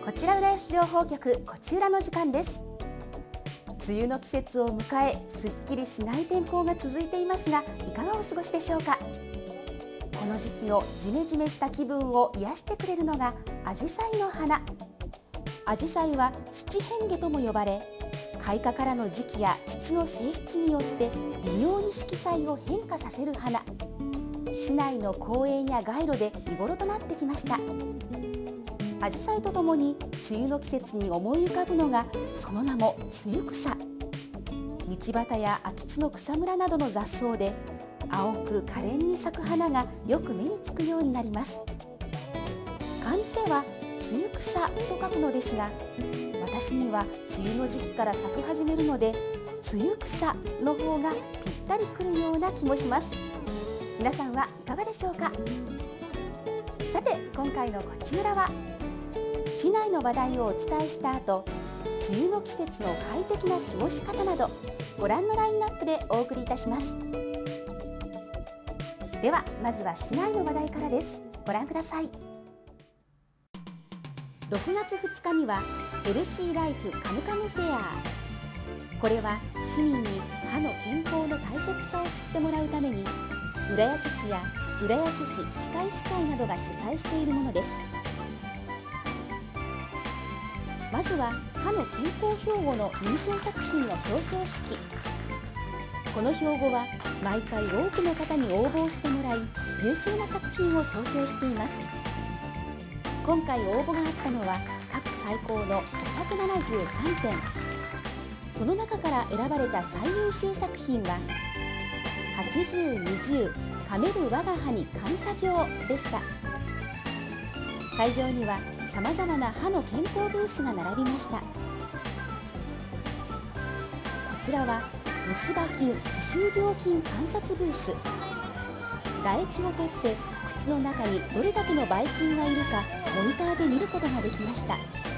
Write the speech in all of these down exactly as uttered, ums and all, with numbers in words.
こちら浦安情報局こちらの時間です。梅雨の季節を迎え、すっきりしない天候が続いていますが、いかがお過ごしでしょうか。この時期のジメジメした気分を癒してくれるのがアジサイの花。アジサイは七変化とも呼ばれ、開花からの時期や土の性質によって微妙に色彩を変化させる花。市内の公園や街路で見頃となってきました。アジサイとともに梅雨の季節に思い浮かぶのがその名も梅雨草。道端や空き地の草むらなどの雑草で青く可憐に咲く花がよく目につくようになります。漢字では梅雨草と書くのですが、私には梅雨の時期から咲き始めるので梅雨草の方がぴったりくるような気もします。皆さんはいかがでしょうか。さて今回のこちらは市内の話題をお伝えした後、梅雨の季節の快適な過ごし方などご覧のラインナップでお送りいたします。ではまずは市内の話題からです。ご覧ください。ろくがつふつかにはヘルシーライフカムカムフェア。これは市民に歯の健康の大切さを知ってもらうために浦安市や浦安市歯科医師会などが主催しているものです。まずは歯の健康標語の入賞作品の表彰式。この標語は毎回多くの方に応募してもらい、優秀な作品を表彰しています。今回応募があったのは過去最高のごひゃくななじゅうさんてん。その中から選ばれた最優秀作品ははちじゅうにじゅう噛める我が歯に感謝状でした。会場にはさまざまな歯の健康ブースが並びました。こちらは虫歯菌歯周病菌観察ブース。唾液を取って口の中にどれだけのばい菌がいるかモニターで見ることができました。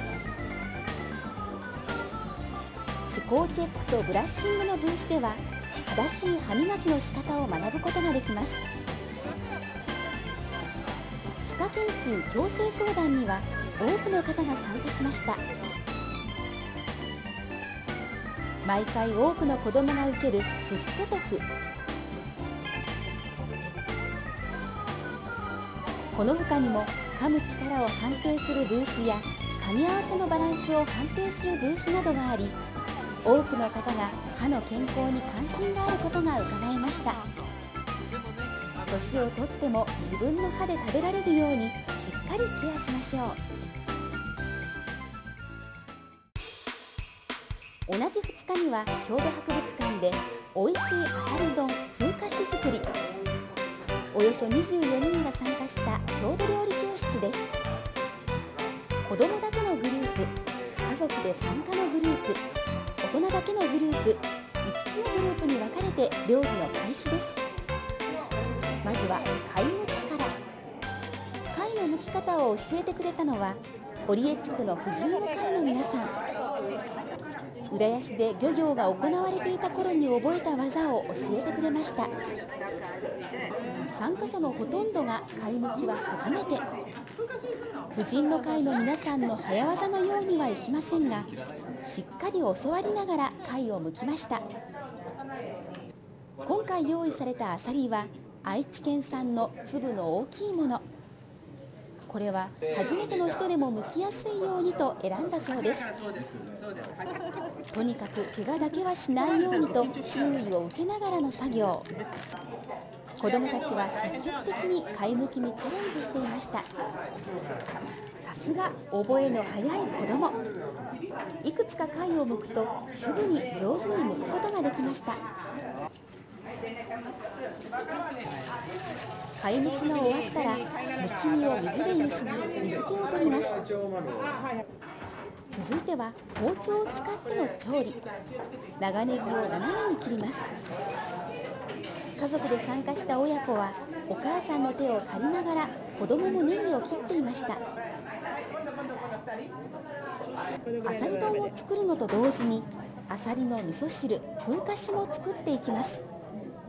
歯垢チェックとブラッシングのブースでは正しい歯磨きの仕方を学ぶことができます。歯科検診矯正相談には多くの方が参加しました。毎回多くの子どもが受けるフッ素トフ。この他にも噛む力を判定するブースや噛み合わせのバランスを判定するブースなどがあり、多くの方が歯の健康に関心があることが伺えました。年をとっても自分の歯で食べられるようにしっかりケアしましょう。同じふつかには郷土博物館でおいしいあさり丼風菓子作り。およそにじゅうよにんが参加した郷土料理教室です。子どもだけのグループ、家族で参加のグループ、大人だけのグループ、いつつのグループに分かれて料理の開始です。まずは貝むきから。貝の剥き方を教えてくれたのは堀江地区の婦人の会の皆さん。浦安で漁業が行われていた頃に覚えた技を教えてくれました。参加者のほとんどが貝むきは初めて。婦人の会の皆さんの早技のようにはいきませんが、しっかり教わりながら貝をむきました。今回用意されたアサリは愛知県産の粒の大きいもの。これは初めての人でも剥きやすいようにと選んだそうです。とにかく怪我だけはしないようにと注意を受けながらの作業。子どもたちは積極的に貝むきにチャレンジしていました。さすが覚えの早い子ども。いくつか貝を剥くとすぐに上手に剥くことができました。貝むきが終わったらむき身を水でゆすぎ水気を取ります。続いては包丁を使っての調理。長ネギを斜めに切ります。家族で参加した親子はお母さんの手を借りながら子供もネギを切っていました。あさり丼を作るのと同時にあさりの味噌汁風菓子も作っていきます。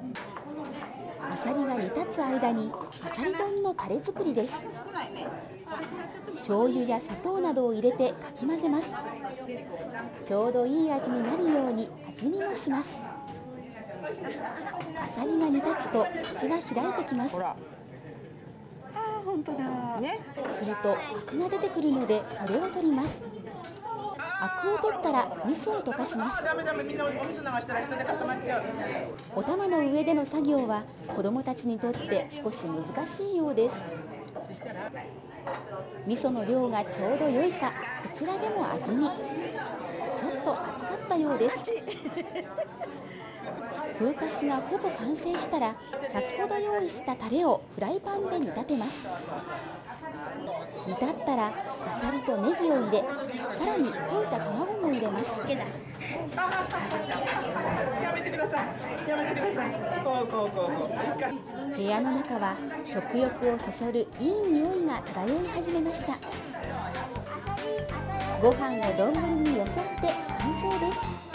あさりが煮立つ間にあさり丼のタレ作りです。 醤油や砂糖などを入れてかき混ぜます。ちょうどいい味になるように味見もします。あさりが煮立つと口が開いてきます。 本当だ、ね、 するとアクが出てくるのでそれを取ります。アクを取ったら味噌を溶かします。お玉の上での作業は子どもたちにとって少し難しいようです。味噌の量がちょうど良いか、こちらでも味見。ちょっと熱かったようです。風かしがほぼ完成したら、先ほど用意したタレをフライパンで煮立てます。煮立ったらあさりとネギを入れ、さらに溶いた卵も入れます。 やめてください。やめてください。こうこうこうこう。 部屋の中は食欲をそそるいい匂いが漂い始めました。ご飯を丼によそって完成です。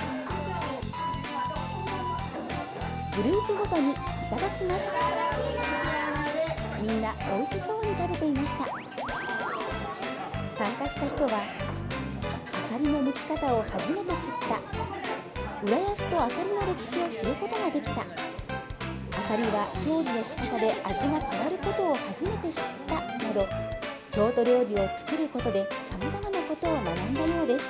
グループごとにいただきます。みんな美味しそうに食べていました。参加した人は、あさりの剥き方を初めて知った、浦安とあさりの歴史を知ることができた、あさりは調理の仕方で味が変わることを初めて知ったなど、郷土料理を作ることでさまざまなことを学んだようです。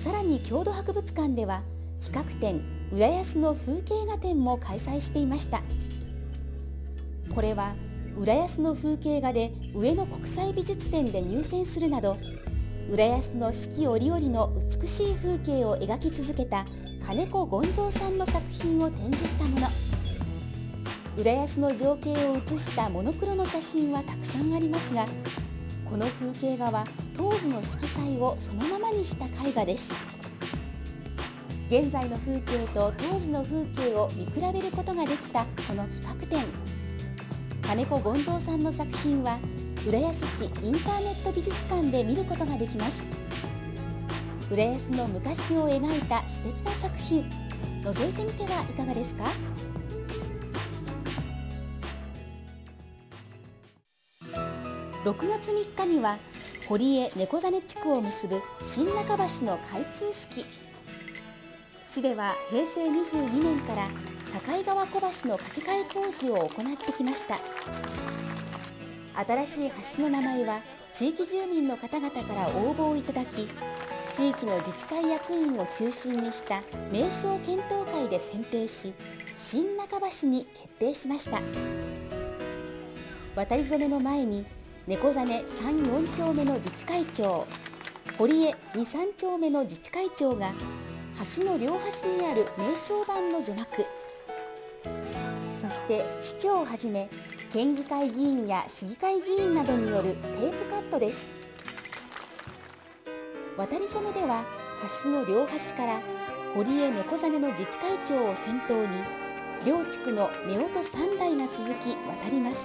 さらに郷土博物館では企画展浦安の風景画展も開催していました。これは浦安の風景画で上野国際美術展で入選するなど、浦安の四季折々の美しい風景を描き続けた金子権蔵さんの作品を展示したもの。浦安の情景を写したモノクロの写真はたくさんありますが、この風景画は当時の色彩をそのままにした絵画です。現在の風景と当時の風景を見比べることができたこの企画展。金子権蔵さんの作品は浦安市インターネット美術館で見ることができます。浦安の昔を描いた素敵な作品、覗いてみてはいかがですか？ろくがつみっかには堀江猫実地区を結ぶ新中橋の開通式。市ではへいせいにじゅうにねんから境川小橋の架け替え工事を行ってきました。新しい橋の名前は地域住民の方々から応募をいただき、地域の自治会役員を中心にした名称検討会で選定し、新中橋に決定しました。渡り初めの前に猫実さん、よん丁目の自治会長、堀江に、さん丁目の自治会長が橋の両端にある名称板の除幕、そして市長をはじめ県議会議員や市議会議員などによるテープカットです。渡り初めでは橋の両端から堀江猫実の自治会長を先頭に両地区の夫婦さんだいが続き渡ります。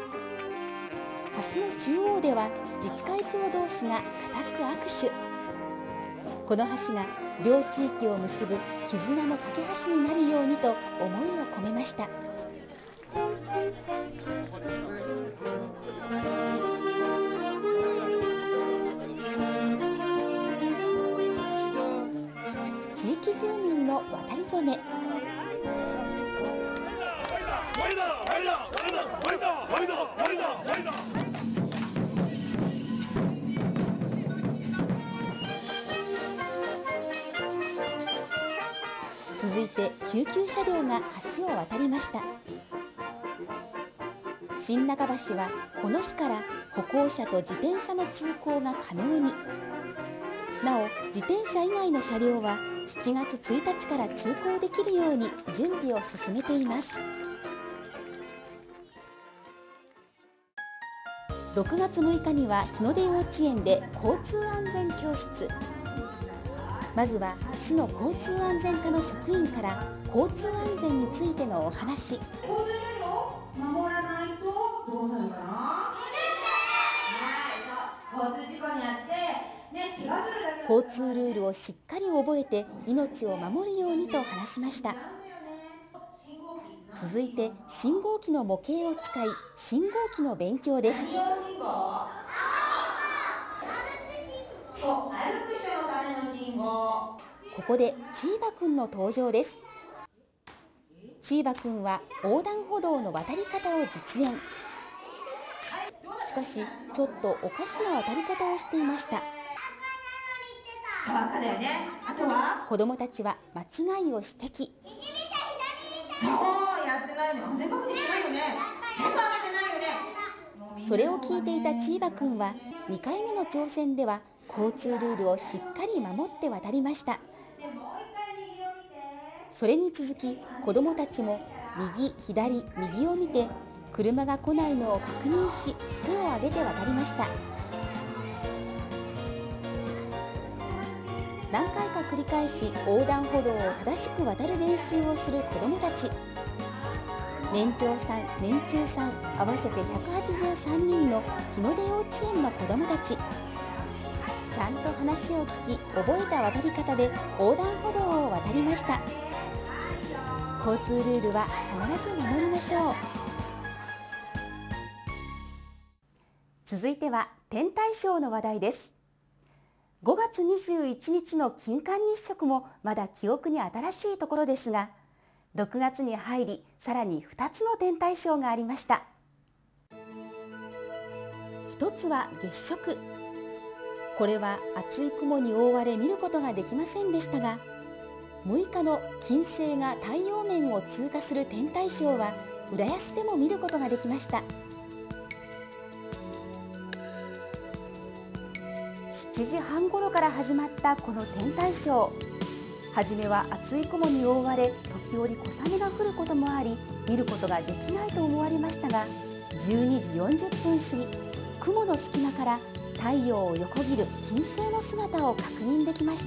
橋の中央では自治会長同士が固く握手。この橋が両地域を結ぶ絆の架け橋になるようにと思いを込めました。地域住民の渡り初め。続いて救急車両が橋を渡りました。新中橋はこの日から歩行者と自転車の通行が可能に。なお自転車以外の車両はしちがつついたちから通行できるように準備を進めています。ろくがつむいかには日の出幼稚園で交通安全教室。まずは市の交通安全課の職員から交通安全についてのお話。 守らないとどうなるかな。交通事故にあってね、怪我するだけ。 交通ルールをしっかり覚えて命を守るようにと話しました。 続いて信号機の模型を使い信号機の勉強です。 そう、歩く人のための信号。 ここでチーバくんの登場です。チーバくんは横断歩道の渡り方を実演。しかしちょっとおかしな渡り方をしていました。 川だよね。あとは子どもたちは間違いを指摘。 そうやってないの。全部確認してないよね。全部上げてないよね。 それを聞いていたチーバくんはにかいめの挑戦では交通ルールをしっかり守って渡りました。それに続き子どもたちも右左右を見て車が来ないのを確認し手を挙げて渡りました。何回か繰り返し横断歩道を正しく渡る練習をする子どもたち。年長さん年中さん合わせてひゃくはちじゅうさんにんの日の出幼稚園の子どもたち。ちゃんと話を聞き覚えた渡り方で横断歩道を渡りました。交通ルールは必ず守りましょう。続いては天体ショーの話題です。ごがつにじゅういちにちの金環日食もまだ記憶に新しいところですが、ろくがつに入りさらにふたつの天体ショーがありました。ひとつは月食。これは厚い雲に覆われ見ることができませんでしたが、むいかの金星が太陽面を通過する天体ショーは浦安でも見ることができました。しちじはんごろから始まったこの天体ショー。はじめは厚い雲に覆われ時折小雨が降ることもあり見ることができないと思われましたが、じゅうにじよんじゅっぷん過ぎ雲の隙間から太陽を横切る金星の姿を確認できました。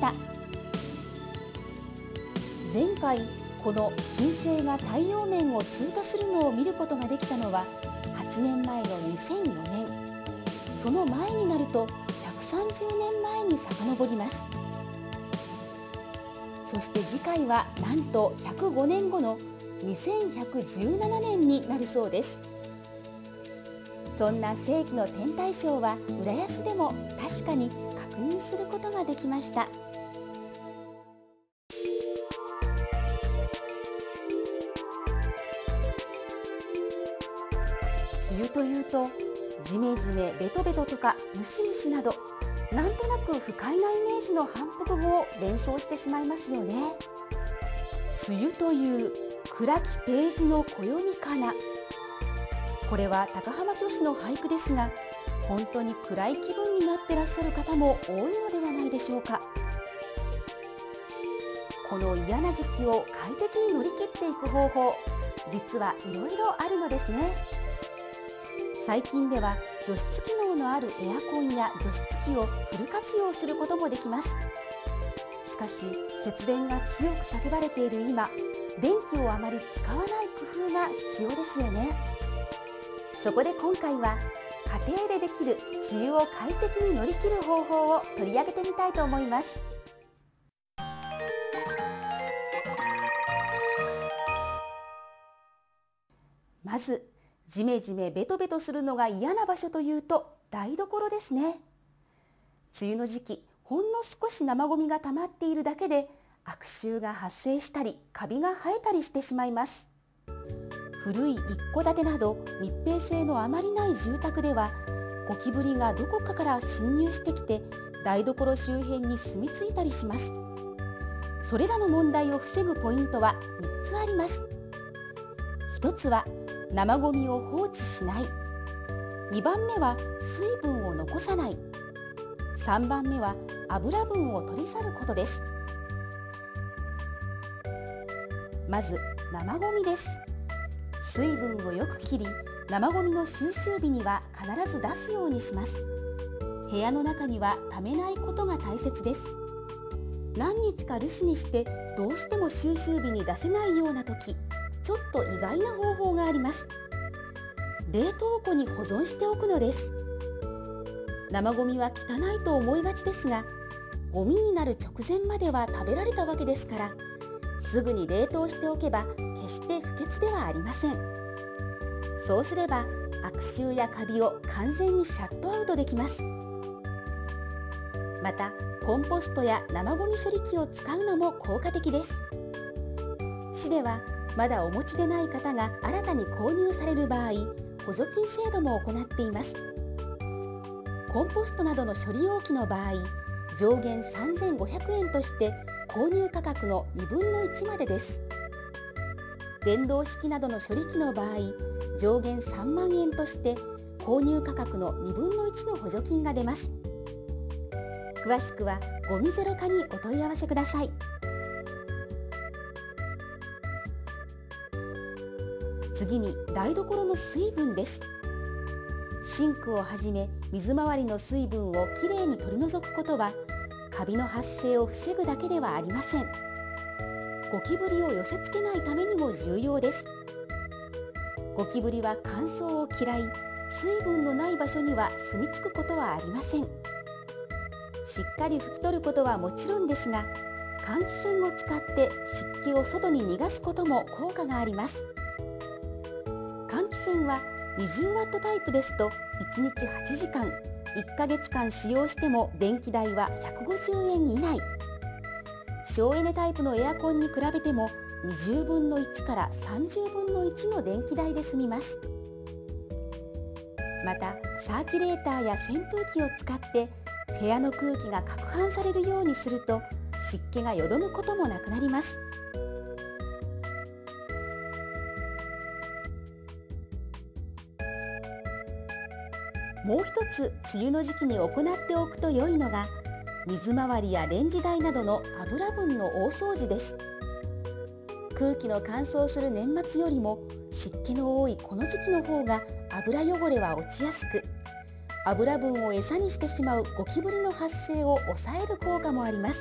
前回この金星が太陽面を通過するのを見ることができたのははちねんまえのにせんよねん。その前になるとひゃくさんじゅうねんまえに遡ります。そして次回はなんとひゃくごねんごのにせんひゃくじゅうななねんになるそうです。そんな世紀の天体ショーは浦安でも確かに確認することができました。梅雨というとジメジメベトベトとかムシムシなどなんとなく不快なイメージの反復語を連想してしまいますよね。梅雨という暗きページの暦かな。これは高浜虚子の俳句ですが、本当に暗い気分になってらっしゃる方も多いのではないでしょうか。この嫌な時期を快適に乗り切っていく方法、実はいろいろあるのですね。最近では除湿機能のあるエアコンや除湿機をフル活用することもできます。しかし節電が強く叫ばれている今、電気をあまり使わない工夫が必要ですよね。そこで今回は家庭でできる梅雨を快適に乗り切る方法を取り上げてみたいと思います。まずジメジメベトベトするのが嫌な場所というと台所ですね。梅雨の時期、ほんの少し生ゴミが溜まっているだけで悪臭が発生したりカビが生えたりしてしまいます。古い一戸建てなど密閉性のあまりない住宅ではゴキブリがどこかから侵入してきて台所周辺に住み着いたりします。それらの問題を防ぐポイントはみっつあります。ひとつは生ゴミを放置しない。にばんめは水分を残さない。さんばんめは油分を取り去ることです。まず生ゴミです。水分をよく切り、生ゴミの収集日には必ず出すようにします。部屋の中にはためないことが大切です。何日か留守にしてどうしても収集日に出せないような時、ちょっと意外な方法があります。冷凍庫に保存しておくのです。生ゴミは汚いと思いがちですが、ゴミになる直前までは食べられたわけですから、すぐに冷凍しておけば決して不潔ではありません。そうすれば悪臭やカビを完全にシャットアウトできます。またコンポストや生ごみ処理機を使うのも効果的です。市ではまだお持ちでない方が新たに購入される場合、補助金制度も行っています。コンポストなどの処理容器の場合、上限さんぜんごひゃくえんとして購入価格のにぶんのいちまでです。電動式などの処理機の場合、上限さんまんえんとして購入価格のにぶんのいちの補助金が出ます。詳しくはゴミゼロ課にお問い合わせください。次に台所の水分です。シンクをはじめ水回りの水分をきれいに取り除くことはカビの発生を防ぐだけではありません。ゴキブリを寄せ付けないためにも重要です。ゴキブリは乾燥を嫌い、水分のない場所には住み着くことはありません。しっかり拭き取ることはもちろんですが、換気扇を使って湿気を外に逃がすことも効果があります。換気扇はにじゅうワットタイプですといちにちはちじかん、いっかげつかん使用しても電気代はひゃくごじゅうえん以内。省エネタイプのエアコンに比べてもにじゅうぶんのいちからさんじゅうぶんのいちの電気代で済みます。またサーキュレーターや扇風機を使って部屋の空気が攪拌されるようにすると湿気がよどむこともなくなります。もう一つ梅雨の時期に行っておくと良いのが水回りやレンジ台などの油分の大掃除です。空気の乾燥する年末よりも湿気の多いこの時期の方が油汚れは落ちやすく、油分を餌にしてしまうゴキブリの発生を抑える効果もあります。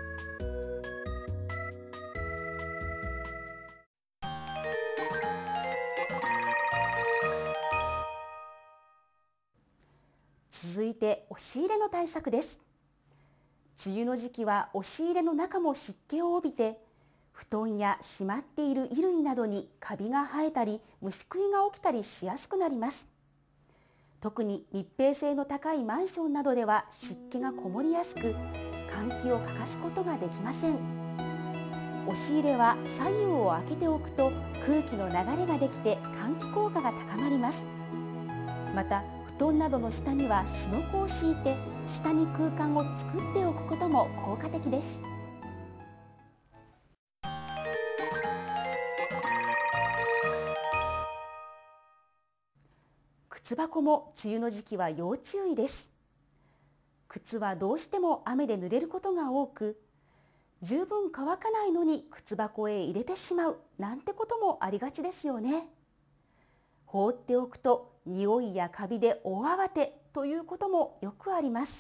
続いて押し入れの対策です。梅雨の時期は押し入れの中も湿気を帯びて、布団やしまっている衣類などにカビが生えたり虫食いが起きたりしやすくなります。特に密閉性の高いマンションなどでは湿気がこもりやすく、換気を欠かすことができません。押し入れは左右を開けておくと空気の流れができて換気効果が高まります。また布団などの下にはすのこを敷いて下に空間を作っておくことも効果的です。靴箱も梅雨の時期は要注意です。靴はどうしても雨で濡れることが多く、十分乾かないのに靴箱へ入れてしまうなんてこともありがちですよね。放っておくと匂いやカビで大慌てということもよくあります。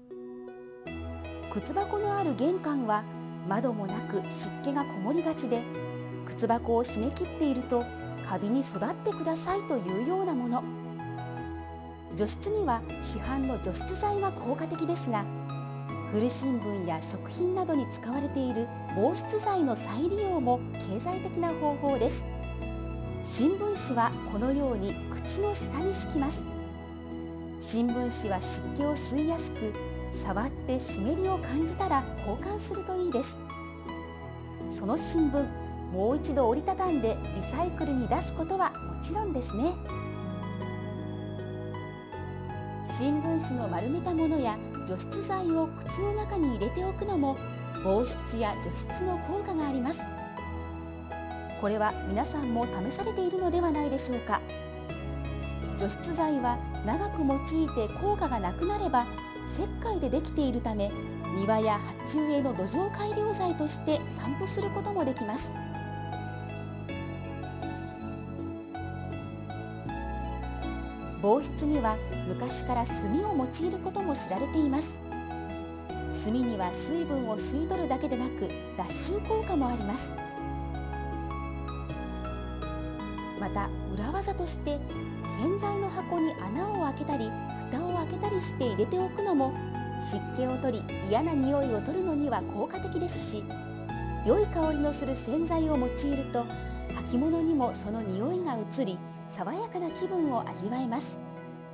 靴箱のある玄関は窓もなく湿気がこもりがちで、靴箱を閉め切っているとカビに育ってくださいというようなもの。除湿には市販の除湿剤が効果的ですが、古新聞や食品などに使われている防湿剤の再利用も経済的な方法です。新聞紙はこのように靴の下に敷きます。新聞紙は湿気を吸いやすく、触って湿りを感じたら交換するといいです。その新聞、もう一度折りたたんでリサイクルに出すことはもちろんですね。新聞紙の丸めたものや除湿剤を靴の中に入れておくのも防湿や除湿の効果があります。これは皆さんも試されているのではないでしょうか。除湿剤は長く用いて効果がなくなれば石灰でできているため、庭や鉢植えの土壌改良剤として散布することもできます。防湿には昔から炭を用いることも知られています。炭には水分を吸い取るだけでなく脱臭効果もあります。また裏技として洗剤の箱に穴を開けたり蓋を開けたりして入れておくのも湿気を取り嫌な匂いを取るのには効果的ですし、良い香りのする洗剤を用いるとは着物にもその匂いが移り、爽やかな気分を味わえます。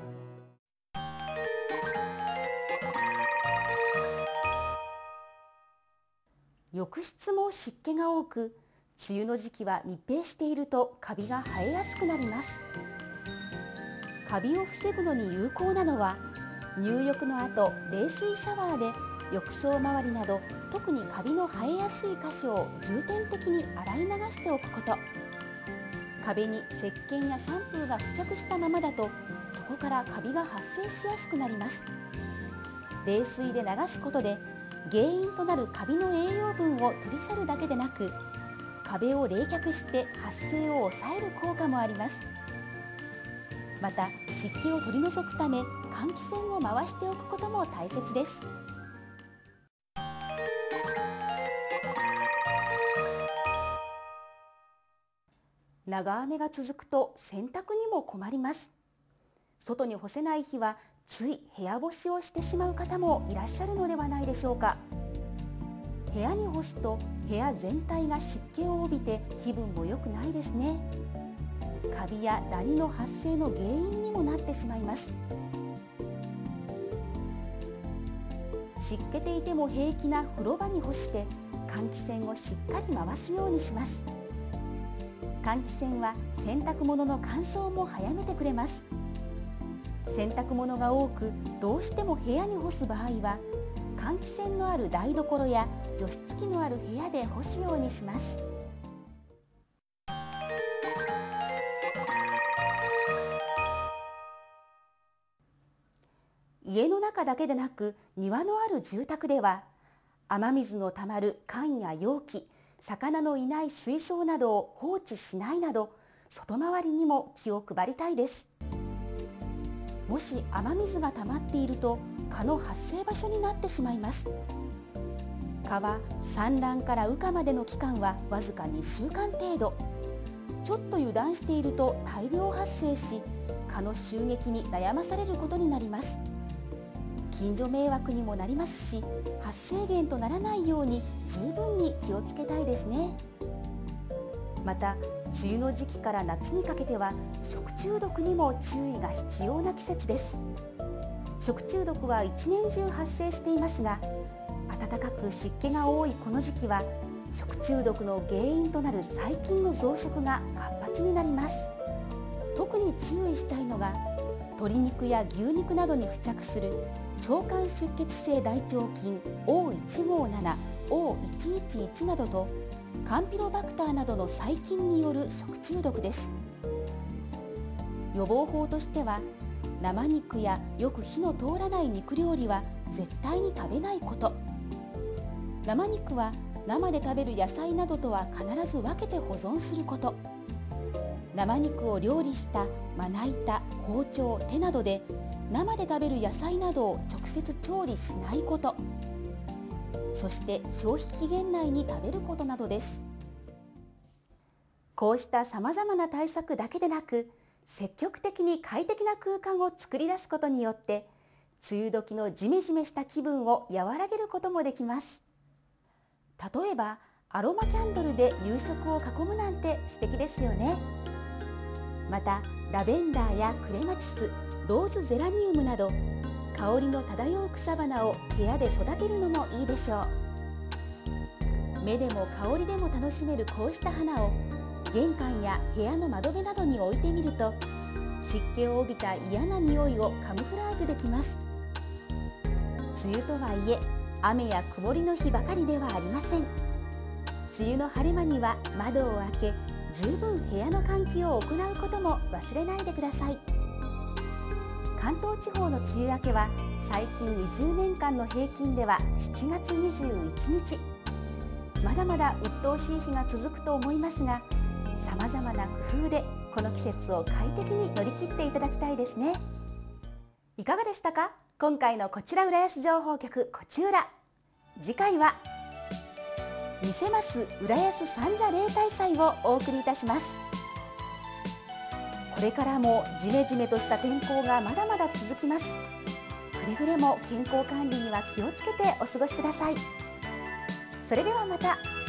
浴室も湿気が多く、梅雨の時期は密閉しているとカビが生えやすくなります。カビを防ぐのに有効なのは、入浴の後、冷水シャワーで浴槽周りなど特にカビの生えやすい箇所を重点的に洗い流しておくこと。壁に石鹸やシャンプーが付着したままだと、そこからカビが発生しやすくなります。冷水で流すことで原因となるカビの栄養分を取り去るだけでなく、壁を冷却して発生を抑える効果もあります。また、湿気を取り除くため換気扇を回しておくことも大切です。長雨が続くと洗濯にも困ります。外に干せない日はつい部屋干しをしてしまう方もいらっしゃるのではないでしょうか。部屋に干すと部屋全体が湿気を帯びて気分も良くないですね。カビやダニの発生の原因にもなってしまいます。湿気ていても平気な風呂場に干して換気扇をしっかり回すようにします。換気扇は洗濯物の乾燥も早めてくれます。洗濯物が多くどうしても部屋に干す場合は、換気扇のある台所や除湿機のある部屋で干すようにします。家の中だけでなく庭のある住宅では、雨水のたまる缶や容器、魚のいない水槽などを放置しないなど、外回りにも気を配りたいです。もし雨水がたまっていると蚊の発生場所になってしまいます。蚊は産卵から羽化までの期間はわずかにしゅうかん程度。ちょっと油断していると大量発生し、蚊の襲撃に悩まされることになります。近所迷惑にもなりますし、発生源とならないように十分に気をつけたいですね。また、梅雨の時期から夏にかけては食中毒にも注意が必要な季節です。食中毒は一年中発生していますが、暖かく湿気が多いこの時期は食中毒の原因となる細菌の増殖が活発になります。特に注意したいのが、鶏肉や牛肉などに付着する腸管出血性大腸菌 オーいちごーなな、オーいちいちいち などとカンピロバクターなどの細菌による食中毒です。予防法としては、生肉やよく火の通らない肉料理は絶対に食べないこと。生肉は生で食べる野菜などとは必ず分けて保存すること。生肉を料理したまな板、包丁、手などで生で食べる野菜などを直接調理しないこと。そして消費期限内に食べることなどです。こうしたさまざまな対策だけでなく、積極的に快適な空間を作り出すことによって、梅雨時のジメジメした気分を和らげることもできます。例えば、アロマキャンドルで夕食を囲むなんて素敵ですよね。また、ラベンダーやクレマチス、ローズゼラニウムなど、香りの漂う草花を部屋で育てるのもいいでしょう。目でも香りでも楽しめるこうした花を玄関や部屋の窓辺などに置いてみると、湿気を帯びた嫌な匂いをカムフラージュできます。梅雨とはいえ、雨や曇りの日ばかりではありません。梅雨の晴れ間には窓を開け、十分部屋の換気を行うことも忘れないでください。関東地方の梅雨明けは最近にじゅうねんかんの平均ではしちがつにじゅういちにち。まだまだ鬱陶しい日が続くと思いますが、さまざまな工夫でこの季節を快適に乗り切っていただきたいですね。いかがでしたか？今回のこちら浦安情報局こちうら。次回は見せます浦安三社例大祭をお送りいたします。これからもジメジメとした天候がまだまだ続きます。くれぐれも健康管理には気をつけてお過ごしください。それではまた。